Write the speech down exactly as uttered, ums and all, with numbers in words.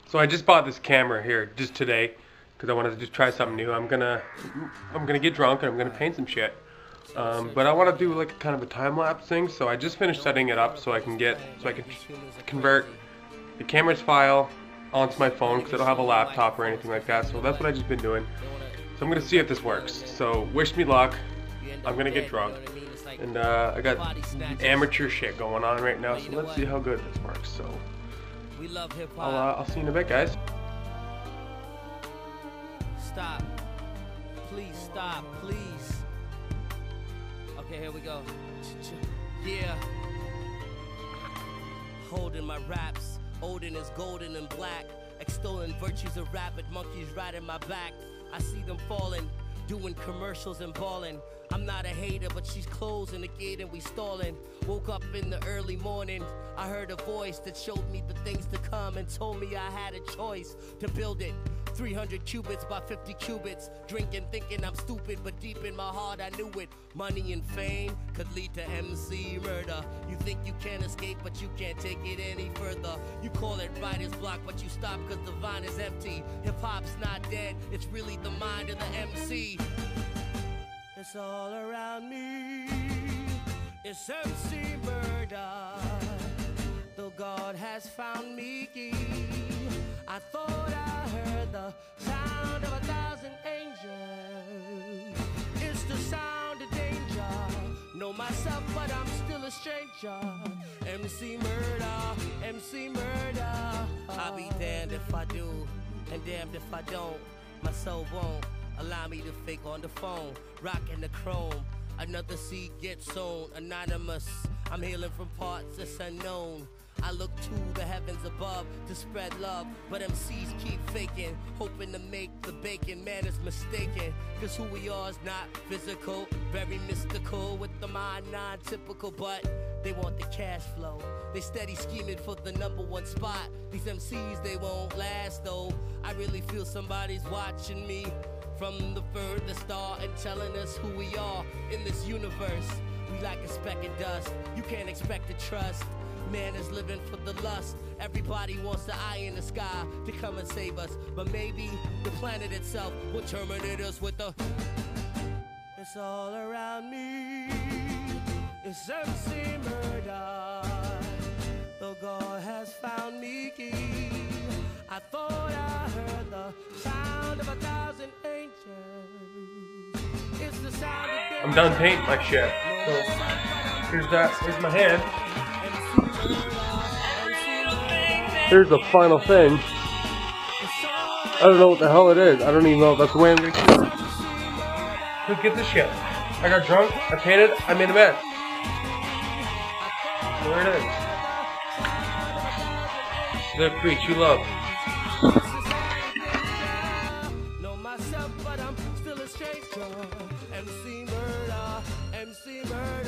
So I just bought this camera here just today because I wanted to just try something new. I'm gonna I'm gonna get drunk and I'm gonna paint some shit. Um, but I want to do like a kind of a time lapse thing. So I just finished setting it up so I can get so I can convert the camera's file onto my phone because I don't have a laptop or anything like that. So that's what I've just been doing. So I'm gonna see if this works. So wish me luck. I'm gonna get drunk. And uh, I got amateur shit going on right now, so let's see how good this works. So I'll, uh, I'll see you in a bit, guys. Stop. Please stop, please. Okay, here we go. Yeah. Holding my raps. Odin is golden and black. Extolling virtues of rapid monkeys riding my back. I see them falling, doing commercials and balling. I'm not a hater, but she's closing the gate and we stalling. Woke up in the early morning, I heard a voice that showed me the things to come and told me I had a choice to build it. three hundred cubits by fifty cubits, drinking, thinking I'm stupid, but deep in my heart I knew it. Money and fame could lead to M C murder. You think you can escape, but you can't take it any further. You call it writer's block, but you stop cause the vine is empty. Hip-hop's not dead, it's really the mind of the M C. It's all around me, it's M C murder. Though God has found me, I thought I heard the sound of a thousand angels. It's the sound of danger. Know myself, but I'm still a stranger. M C murder, M C murder. I'll be damned if I do, and damned if I don't. My soul won't allow me to fake on the phone, rocking the chrome. Another seed gets sown, anonymous. I'm healing from parts that's unknown. I look to the heavens above to spread love, but M Cs keep faking, hoping to make the bacon. Man is mistaken, cause who we are is not physical, very mystical, with the mind non-typical, but they want the cash flow. They steady scheming for the number one spot. These M Cs, they won't last though. I really feel somebody's watching me from the furthest star and telling us who we are in this universe. We like a speck of dust, you can't expect to trust. Man is living for the lust. Everybody wants the eye in the sky to come and save us, but maybe the planet itself will terminate us with the. It's all around me, it's M C murder. Though God has found me, I thought I heard the sound of a thousand angels. It's the sound of I'm done painting my shit. So here's that. Here's my hand. Here's the final thing. I don't know what the hell it is. I don't even know if that's the way I'm gonna keep it. Who gives a shit? I got drunk, I painted, I made a mess. There it is. Live free, true love. Know myself, but I'm still a stranger. M C murder, M C murder.